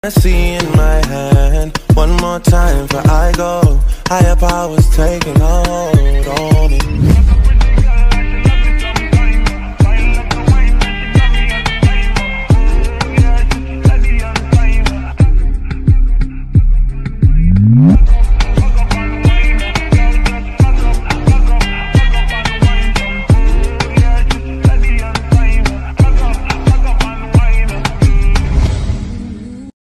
I see in my hand, one more time before I go. Higher powers taking a hold on me.